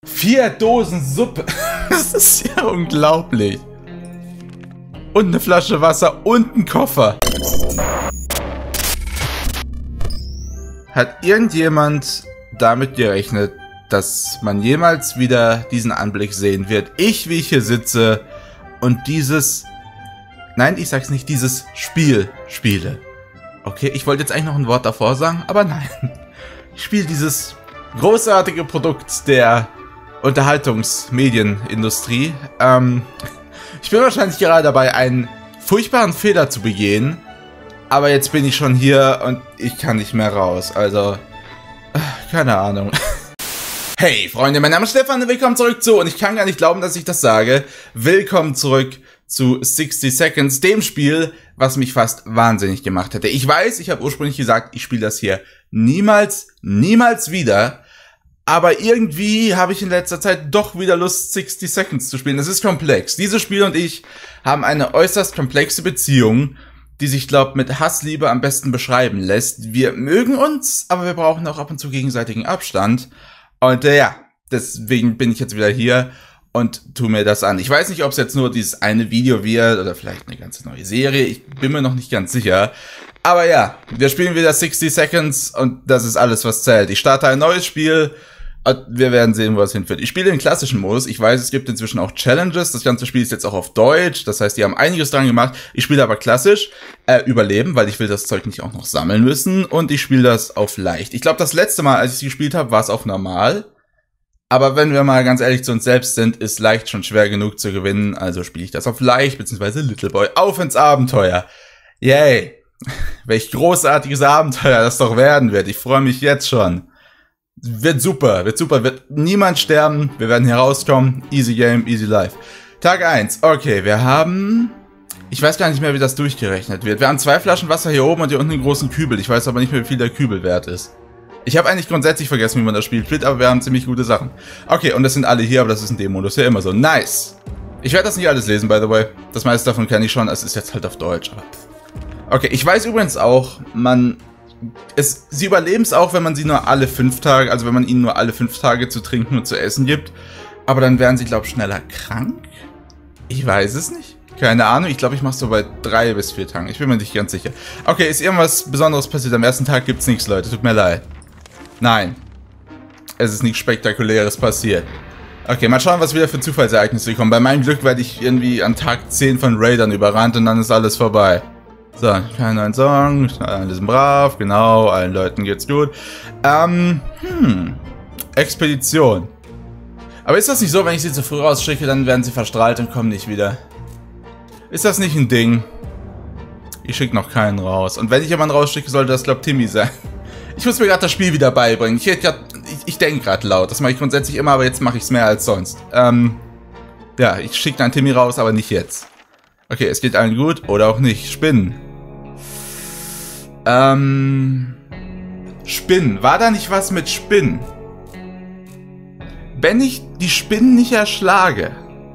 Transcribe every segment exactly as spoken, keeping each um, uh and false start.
Vier Dosen Suppe. Das ist ja unglaublich. Und eine Flasche Wasser und ein Koffer. Hat irgendjemand damit gerechnet, dass man jemals wieder diesen Anblick sehen wird? Ich, wie ich hier sitze und dieses... Nein, ich sag's nicht, dieses Spiel spiele. Okay, ich wollte jetzt eigentlich noch ein Wort davor sagen, aber nein. Ich spiele dieses großartige Produkt der Unterhaltungsmedienindustrie. Ähm, ich bin wahrscheinlich gerade dabei, einen furchtbaren Fehler zu begehen. Aber jetzt bin ich schon hier und ich kann nicht mehr raus. Also, keine Ahnung. Hey Freunde, mein Name ist Stefan und willkommen zurück zu, und ich kann gar nicht glauben, dass ich das sage, willkommen zurück zu sixty Seconds, dem Spiel, was mich fast wahnsinnig gemacht hätte. Ich weiß, ich habe ursprünglich gesagt, ich spiele das hier niemals, niemals wieder. Aber irgendwie habe ich in letzter Zeit doch wieder Lust, sixty Seconds zu spielen. Das ist komplex. Dieses Spiel und ich haben eine äußerst komplexe Beziehung, die sich, glaub, mit Hassliebe am besten beschreiben lässt. Wir mögen uns, aber wir brauchen auch ab und zu gegenseitigen Abstand. Und äh, ja, deswegen bin ich jetzt wieder hier und tu mir das an. Ich weiß nicht, ob es jetzt nur dieses eine Video wird oder vielleicht eine ganze neue Serie. Ich bin mir noch nicht ganz sicher. Aber ja, wir spielen wieder sixty Seconds und das ist alles, was zählt. Ich starte ein neues Spiel. Wir werden sehen, wo es hinführt. Ich spiele den klassischen Modus. Ich weiß, es gibt inzwischen auch Challenges. Das ganze Spiel ist jetzt auch auf Deutsch. Das heißt, die haben einiges dran gemacht. Ich spiele aber klassisch. Äh, überleben, weil ich will das Zeug nicht auch noch sammeln müssen. Und ich spiele das auf leicht. Ich glaube, das letzte Mal, als ich gespielt habe, war es auf normal. Aber wenn wir mal ganz ehrlich zu uns selbst sind, ist leicht schon schwer genug zu gewinnen. Also spiele ich das auf leicht, beziehungsweise Little Boy. Auf ins Abenteuer. Yay. Welch großartiges Abenteuer das doch werden wird. Ich freue mich jetzt schon. Wird super, wird super, wird niemand sterben, wir werden hier rauskommen, easy game, easy life. Tag eins, okay, wir haben, ich weiß gar nicht mehr, wie das durchgerechnet wird. Wir haben zwei Flaschen Wasser hier oben und hier unten einen großen Kübel, ich weiß aber nicht mehr, wie viel der Kübel wert ist. Ich habe eigentlich grundsätzlich vergessen, wie man das Spiel spielt, aber wir haben ziemlich gute Sachen. Okay, und das sind alle hier, aber das ist in dem Modus ja immer so, nice. Ich werde das nicht alles lesen, by the way, das meiste davon kenne ich schon, es ist jetzt halt auf Deutsch, aber okay, ich weiß übrigens auch, man... Es, sie überleben es auch, wenn man sie nur alle fünf Tage, also wenn man ihnen nur alle fünf Tage zu trinken und zu essen gibt. Aber dann werden sie, glaube ich, schneller krank. Ich weiß es nicht. Keine Ahnung. Ich glaube, ich mache es so bei drei bis vier Tagen. Ich bin mir nicht ganz sicher. Okay, ist irgendwas Besonderes passiert? Am ersten Tag gibt es nichts, Leute. Tut mir leid. Nein. Es ist nichts Spektakuläres passiert. Okay, mal schauen, was wieder für Zufallsereignisse kommen. Bei meinem Glück werde ich irgendwie an Tag zehn von Raidern überrannt und dann ist alles vorbei. So, kein neuen Song, alle sind brav, genau, allen Leuten geht's gut. Ähm, hm, Expedition. Aber ist das nicht so, wenn ich sie zu früh rausschicke, dann werden sie verstrahlt und kommen nicht wieder? Ist das nicht ein Ding? Ich schicke noch keinen raus. Und wenn ich jemanden rausschicke, sollte das, glaub, Timmy sein. Ich muss mir gerade das Spiel wieder beibringen. Ich, ich, ich, ich denke gerade laut. Das mache ich grundsätzlich immer, aber jetzt mache ich es mehr als sonst. Ähm, ja, ich schicke dann Timmy raus, aber nicht jetzt. Okay, es geht allen gut oder auch nicht. Spinnen. Ähm, Spinnen. War da nicht was mit Spinnen? Wenn ich die Spinnen nicht erschlage,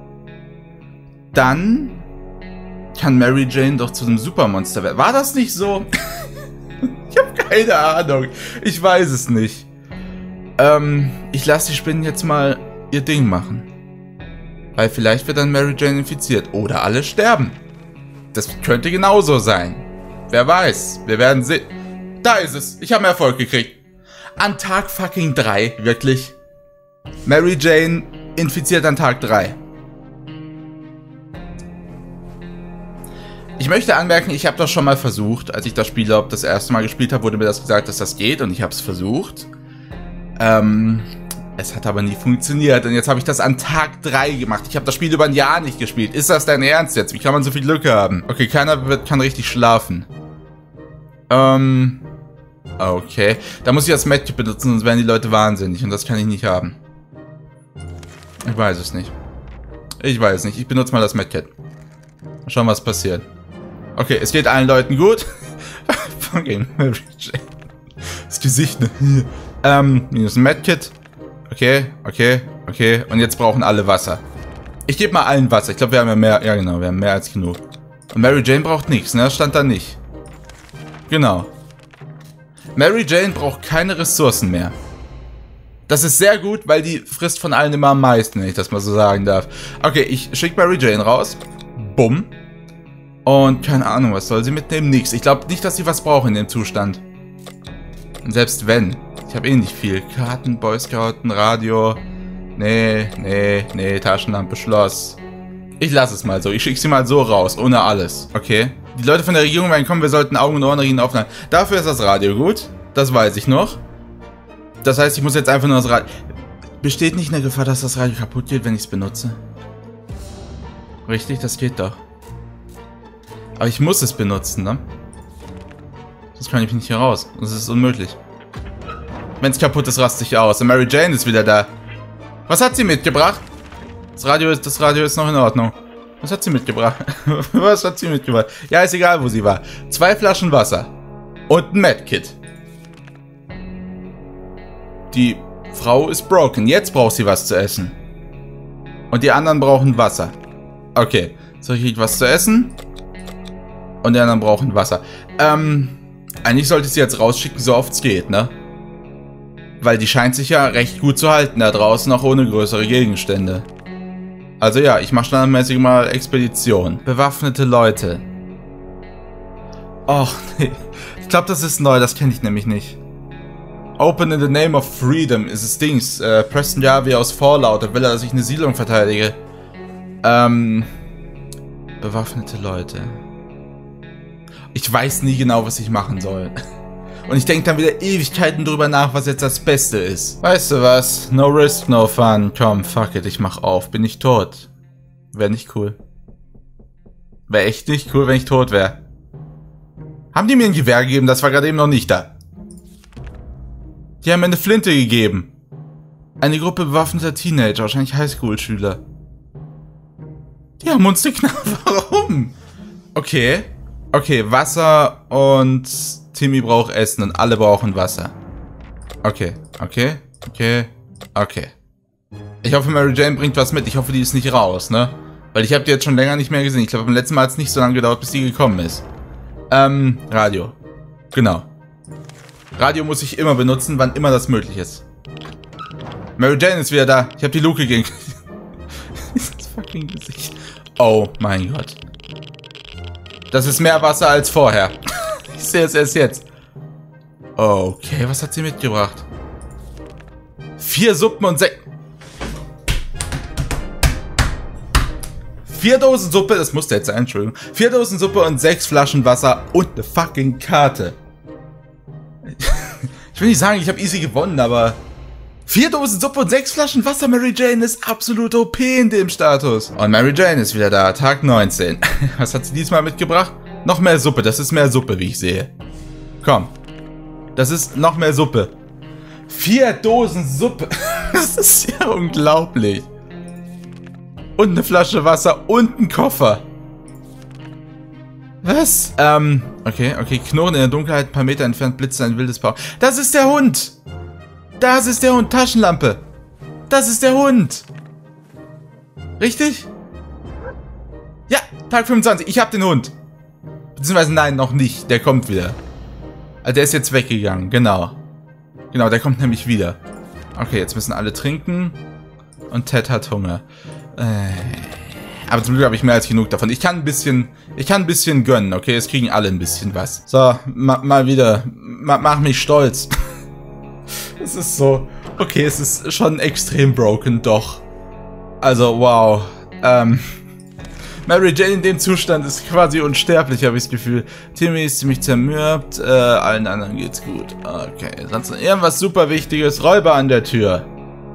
dann kann Mary Jane doch zu einem Supermonster werden. War das nicht so? Ich habe keine Ahnung. Ich weiß es nicht. Ähm, ich lasse die Spinnen jetzt mal ihr Ding machen. Weil vielleicht wird dann Mary Jane infiziert. Oder alle sterben. Das könnte genauso sein. Wer weiß. Wir werden sehen. Da ist es. Ich habe Erfolg gekriegt. An Tag fucking drei. Wirklich. Mary Jane infiziert an Tag drei. Ich möchte anmerken, ich habe das schon mal versucht. Als ich das Spiel ob das erste Mal gespielt habe, wurde mir das gesagt, dass das geht. Und ich habe es versucht. Ähm... Es hat aber nie funktioniert und jetzt habe ich das an Tag drei gemacht. Ich habe das Spiel über ein Jahr nicht gespielt. Ist das dein Ernst jetzt? Wie kann man so viel Glück haben? Okay, keiner wird, kann richtig schlafen. Ähm, okay. Da muss ich das Medkit benutzen, sonst werden die Leute wahnsinnig und das kann ich nicht haben. Ich weiß es nicht. Ich weiß nicht. Ich benutze mal das Medkit. Mal schauen, was passiert. Okay, es geht allen Leuten gut. Fucking Mary Jane. Das Gesicht, ne? Ähm, minus ein Medkit. Okay, okay, okay. Und jetzt brauchen alle Wasser. Ich gebe mal allen Wasser. Ich glaube, wir haben ja mehr. Ja, genau, wir haben mehr als genug. Und Mary Jane braucht nichts, ne? Das stand da nicht. Genau. Mary Jane braucht keine Ressourcen mehr. Das ist sehr gut, weil die frisst von allen immer am meisten, wenn ich das mal so sagen darf. Okay, ich schicke Mary Jane raus. Bumm. Und keine Ahnung, was soll sie mitnehmen? Nix. Ich glaube nicht, dass sie was braucht in dem Zustand. Und selbst wenn. Ich habe eh nicht viel. Karten, Boy Scouten, Radio. Nee, nee, nee, Taschenlampe, Schloss. Ich lasse es mal so. Ich schicke sie mal so raus, ohne alles. Okay. Die Leute von der Regierung werden kommen, wir sollten Augen und Ohren reden aufnehmen. Dafür ist das Radio gut. Das weiß ich noch. Das heißt, ich muss jetzt einfach nur das Radio... Besteht nicht eine Gefahr, dass das Radio kaputt geht, wenn ich es benutze? Richtig, das geht doch. Aber ich muss es benutzen, ne? Sonst kann ich nicht hier raus. Das ist unmöglich. Wenn es kaputt ist, raste ich aus. Und Mary Jane ist wieder da. Was hat sie mitgebracht? Das Radio ist, das Radio ist noch in Ordnung. Was hat sie mitgebracht? Was hat sie mitgebracht? Ja, ist egal, wo sie war. Zwei Flaschen Wasser. Und ein Medkit. Die Frau ist broken. Jetzt braucht sie was zu essen. Und die anderen brauchen Wasser. Okay. So, ich krieg was zu essen. Und die anderen brauchen Wasser. Ähm, eigentlich sollte ich sie jetzt rausschicken, so oft es geht, ne? Weil die scheint sich ja recht gut zu halten da draußen, auch ohne größere Gegenstände. Also ja, ich mache standardmäßig mal Expedition. Bewaffnete Leute. Och, nee. Ich glaube, das ist neu, das kenne ich nämlich nicht. Open in the name of freedom ist es Dings. Äh, Preston Jarvie aus Fallout, da will er, dass ich eine Siedlung verteidige. Ähm, bewaffnete Leute. Ich weiß nie genau, was ich machen soll. Und ich denke dann wieder Ewigkeiten drüber nach, was jetzt das Beste ist. Weißt du was? No risk, no fun. Komm, fuck it, ich mach auf. Bin ich tot? Wäre nicht cool. Wäre echt nicht cool, wenn ich tot wäre. Haben die mir ein Gewehr gegeben? Das war gerade eben noch nicht da. Die haben mir eine Flinte gegeben. Eine Gruppe bewaffneter Teenager, wahrscheinlich Highschool-Schüler. Die haben uns geknallt. Warum? Okay. Okay, Wasser und Timmy braucht Essen und alle brauchen Wasser. Okay, okay, okay, okay. Ich hoffe, Mary Jane bringt was mit. Ich hoffe, die ist nicht raus, ne? Weil ich habe die jetzt schon länger nicht mehr gesehen. Ich glaube, beim letzten Mal hat es nicht so lange gedauert, bis die gekommen ist. Ähm, Radio. Genau. Radio muss ich immer benutzen, wann immer das möglich ist. Mary Jane ist wieder da. Ich habe die Luke gegen... Dieses fucking Gesicht. Oh mein Gott. Das ist mehr Wasser als vorher. Ich sehe es erst jetzt. Okay, was hat sie mitgebracht? Vier Suppen und sechs... Vier Dosen Suppe, das musste jetzt sein, Entschuldigung. Vier Dosen Suppe und sechs Flaschen Wasser und eine fucking Karte. Ich will nicht sagen, ich habe easy gewonnen, aber... Vier Dosen Suppe und sechs Flaschen Wasser, Mary Jane ist absolut O P in dem Status. Und Mary Jane ist wieder da, Tag neunzehn. Was hat sie diesmal mitgebracht? Noch mehr Suppe, das ist mehr Suppe, wie ich sehe. Komm. Das ist noch mehr Suppe. Vier Dosen Suppe. Das ist ja unglaublich. Und eine Flasche Wasser und ein Koffer. Was? Ähm, okay, okay. Knurren in der Dunkelheit, ein paar Meter entfernt, blitzt ein wildes Paar. Das ist der Hund. Das ist der Hund. Taschenlampe. Das ist der Hund. Richtig? Ja, Tag fünfundzwanzig. Ich hab den Hund. Beziehungsweise nein, noch nicht. Der kommt wieder. Also der ist jetzt weggegangen. Genau. Genau, der kommt nämlich wieder. Okay, jetzt müssen alle trinken. Und Ted hat Hunger. Äh, aber zum Glück habe ich mehr als genug davon. Ich kann ein bisschen... Ich kann ein bisschen gönnen, okay? Es kriegen alle ein bisschen was. So, ma mal wieder. Ma mach mich stolz. Es ist so... Okay, es ist schon extrem broken, doch. Also, wow. Ähm... Mary Jane in dem Zustand ist quasi unsterblich, habe ich das Gefühl. Timmy ist ziemlich zermürbt, äh, allen anderen geht's gut. Okay, sonst noch irgendwas super Wichtiges. Räuber an der Tür.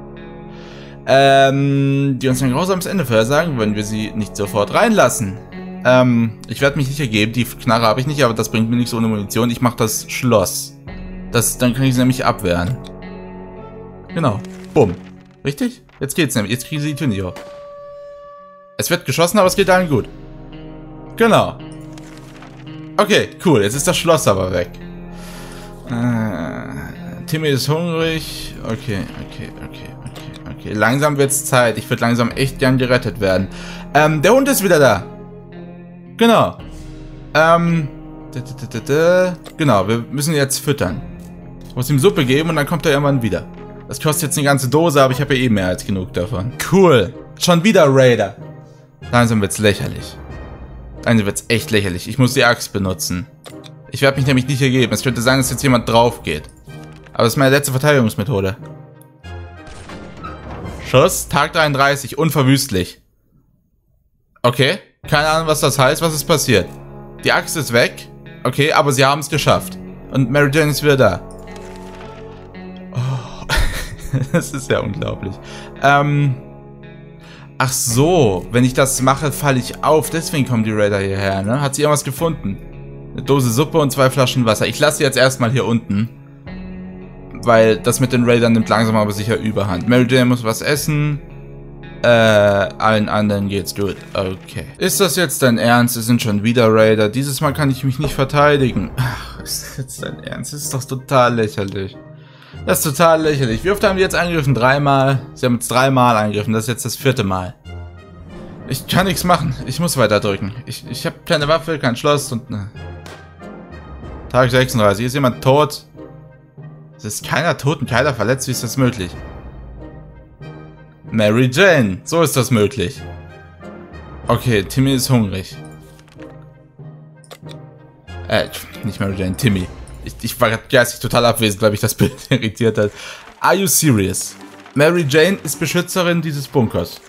Ähm, die uns ein grausames Ende vorhersagen, wenn wir sie nicht sofort reinlassen. Ähm, ich werde mich nicht ergeben, die Knarre habe ich nicht, aber das bringt mir nichts ohne Munition. Ich mache das Schloss. Das, dann kann ich sie nämlich abwehren. Genau. Bumm. Richtig? Jetzt geht's nämlich. Jetzt kriegen sie die Tür nicht auf. Es wird geschossen, aber es geht allen gut. Genau. Okay, cool. Jetzt ist das Schloss aber weg. Äh, Timmy ist hungrig. Okay, okay, okay, okay, okay. Langsam wird's Zeit. Ich würde langsam echt gern gerettet werden. Ähm, der Hund ist wieder da. Genau. Ähm, da, da, da, da. Genau, wir müssen ihn jetzt füttern. Ich muss ihm Suppe geben und dann kommt er irgendwann wieder. Das kostet jetzt eine ganze Dose, aber ich habe ja eh mehr als genug davon. Cool. Schon wieder Raider. Langsam wird's lächerlich. Langsam wird's echt lächerlich. Ich muss die Axt benutzen. Ich werde mich nämlich nicht ergeben. Es könnte sein, dass jetzt jemand drauf geht. Aber das ist meine letzte Verteidigungsmethode. Schuss, Tag dreiunddreißig, unverwüstlich. Okay, keine Ahnung, was das heißt. Was ist passiert? Die Axt ist weg. Okay, aber sie haben es geschafft. Und Mary Jane ist wieder da. Oh, das ist ja unglaublich. Ähm... Ach so, wenn ich das mache, falle ich auf. Deswegen kommen die Raider hierher, ne? Hat sie irgendwas gefunden? Eine Dose Suppe und zwei Flaschen Wasser. Ich lasse sie jetzt erstmal hier unten. Weil das mit den Raidern nimmt langsam aber sicher Überhand. Mary Jane muss was essen. Äh, allen anderen geht's gut. Okay. Ist das jetzt dein Ernst? Es sind schon wieder Raider. Dieses Mal kann ich mich nicht verteidigen. Ach, ist das jetzt dein Ernst? Das ist doch total lächerlich. Das ist total lächerlich. Wie oft haben die jetzt angegriffen? Dreimal. Sie haben jetzt dreimal angegriffen. Das ist jetzt das vierte Mal. Ich kann nichts machen. Ich muss weiter drücken. Ich, ich habe keine Waffe, kein Schloss und... Ne. Tag sechsunddreißig. Ist jemand tot? Es ist keiner tot und keiner verletzt. Wie ist das möglich? Mary Jane. So ist das möglich. Okay, Timmy ist hungrig. Äh, nicht Mary Jane, Timmy. Ich, ich war geistig total abwesend, weil mich das Bild irritiert hat. Are you serious? Mary Jane ist Beschützerin dieses Bunkers.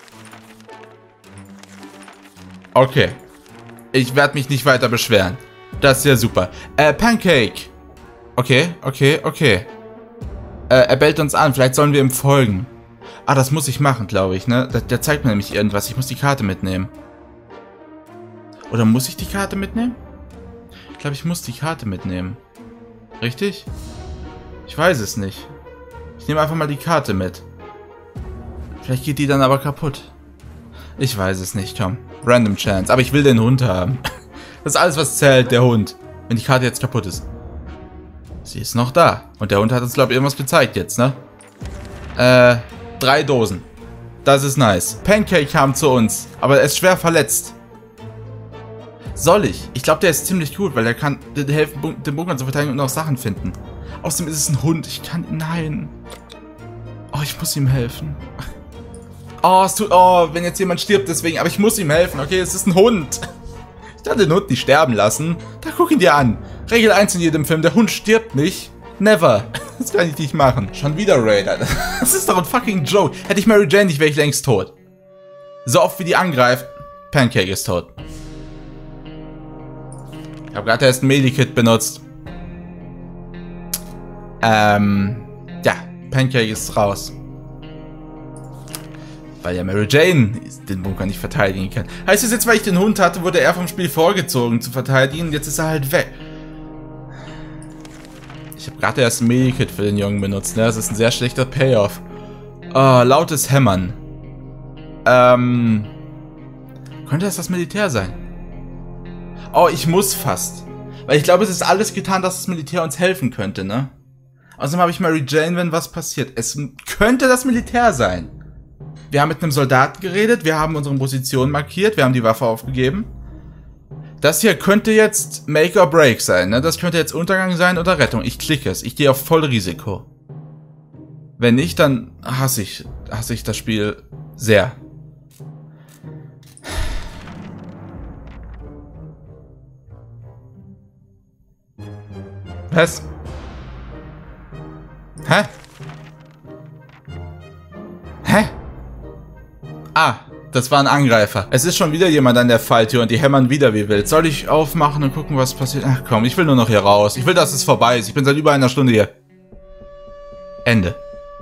Okay. Ich werde mich nicht weiter beschweren. Das ist ja super. Äh, Pancake. Okay, okay, okay. Äh, er bellt uns an. Vielleicht sollen wir ihm folgen. Ah, das muss ich machen, glaube ich, ne? Der, der zeigt mir nämlich irgendwas. Ich muss die Karte mitnehmen. Oder muss ich die Karte mitnehmen? Ich glaube, ich muss die Karte mitnehmen. Richtig? Ich weiß es nicht. Ich nehme einfach mal die Karte mit. Vielleicht geht die dann aber kaputt. Ich weiß es nicht, komm. Random Chance. Aber ich will den Hund haben. Das ist alles, was zählt, der Hund. Wenn die Karte jetzt kaputt ist. Sie ist noch da. Und der Hund hat uns, glaube ich, irgendwas gezeigt jetzt, ne? Äh, drei Dosen. Das ist nice. Pancake kam zu uns, aber er ist schwer verletzt. Soll ich? Ich glaube, der ist ziemlich gut, weil er kann helfen, den Bunker zu verteidigen und auch Sachen finden. Außerdem ist es ein Hund. Ich kann... Nein. Oh, ich muss ihm helfen. Oh, es tut... Oh, wenn jetzt jemand stirbt deswegen. Aber ich muss ihm helfen. Okay, es ist ein Hund. Ich kann den Hund nicht sterben lassen. Da guck ihn dir an. Regel eins in jedem Film. Der Hund stirbt nicht. Never. Das kann ich nicht machen. Schon wieder Raider. Das ist doch ein fucking Joke. Hätte ich Mary Jane nicht, wäre ich längst tot. So oft wie die angreift. Pancake ist tot. Ich habe gerade erst ein Medikit benutzt. Ähm, ja, Pancake ist raus. Weil ja Mary Jane den Bunker nicht verteidigen kann. Heißt es jetzt, weil ich den Hund hatte, wurde er vom Spiel vorgezogen zu verteidigen. Jetzt ist er halt weg. Ich habe gerade erst ein Medikit für den Jungen benutzt. Ne? Das ist ein sehr schlechter Payoff. Oh, lautes Hämmern. Ähm, könnte das das Militär sein? Oh, ich muss fast. Weil ich glaube, es ist alles getan, dass das Militär uns helfen könnte, ne? Außerdem habe ich Mary Jane, wenn was passiert. Es könnte das Militär sein. Wir haben mit einem Soldaten geredet, wir haben unsere Position markiert, wir haben die Waffe aufgegeben. Das hier könnte jetzt Make or Break sein, ne? Das könnte jetzt Untergang sein oder Rettung. Ich klicke es, ich gehe auf Vollrisiko. Wenn nicht, dann hasse ich, hasse ich das Spiel sehr. Was? Hä? Hä? Ah, das war ein Angreifer. Es ist schon wieder jemand an der Falltür und die hämmern wieder wie wild. Soll ich aufmachen und gucken, was passiert? Ach komm, ich will nur noch hier raus. Ich will, dass es vorbei ist. Ich bin seit über einer Stunde hier. Ende.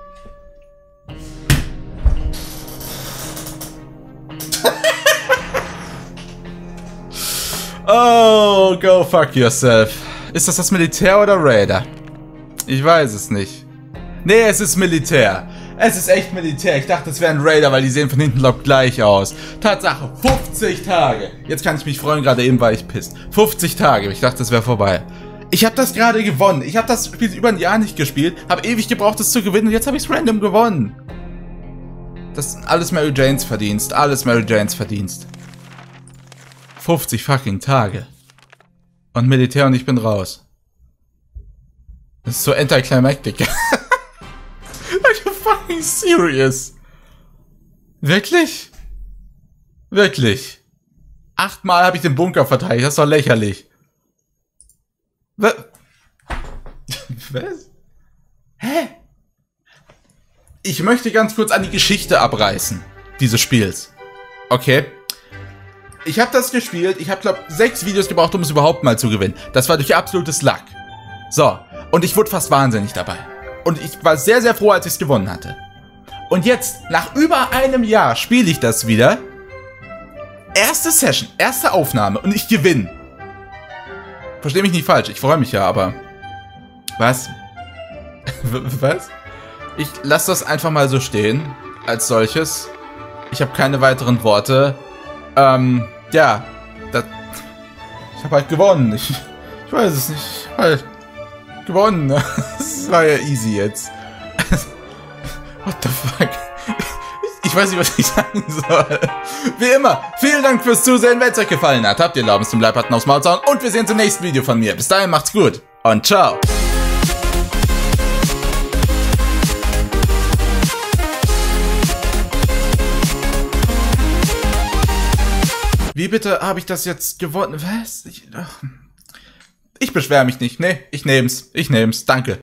Oh, go fuck yourself. Ist das das Militär oder Raider? Ich weiß es nicht. Nee, es ist Militär. Es ist echt Militär. Ich dachte, es wäre ein Raider, weil die sehen von hinten glaub gleich aus. Tatsache, fünfzig Tage. Jetzt kann ich mich freuen, gerade eben war ich pisst. fünfzig Tage. Ich dachte, es wäre vorbei. Ich habe das gerade gewonnen. Ich habe das Spiel über ein Jahr nicht gespielt. Habe ewig gebraucht, es zu gewinnen. Und jetzt habe ich es random gewonnen. Das ist alles Mary Janes Verdienst. Alles Mary Janes Verdienst. fünfzig fucking Tage. Und Militär und ich bin raus. Das ist so anticlimactic. Ich hab fucking serious? Wirklich? Wirklich? Achtmal habe ich den Bunker verteidigt. Das ist doch lächerlich. Was? Was? Hä? Ich möchte ganz kurz an die Geschichte abreißen dieses Spiels. Okay? Ich habe das gespielt. Ich habe, glaube ich, sechs Videos gebraucht, um es überhaupt mal zu gewinnen. Das war durch absolutes Luck. So. Und ich wurde fast wahnsinnig dabei. Und ich war sehr, sehr froh, als ich es gewonnen hatte. Und jetzt, nach über einem Jahr, spiele ich das wieder. Erste Session, erste Aufnahme und ich gewinne. Versteh mich nicht falsch, ich freue mich ja, aber... Was? Was? Ich lasse das einfach mal so stehen, als solches. Ich habe keine weiteren Worte. Ähm, ja. Das, ich habe halt gewonnen. Ich, ich weiß es nicht. Ich hab halt gewonnen. Das war ja easy jetzt. What the fuck? Ich weiß nicht, was ich sagen soll. Wie immer, vielen Dank fürs Zusehen. Wenn es euch gefallen hat, habt ihr Erlaubnis zum Like-Button aufs Maul zu hauen. Und wir sehen uns im nächsten Video von mir. Bis dahin, macht's gut und ciao. Wie bitte habe ich das jetzt gewonnen? Was? Ich, ich beschwere mich nicht. Nee, ich nehm's. Ich nehm's. Danke.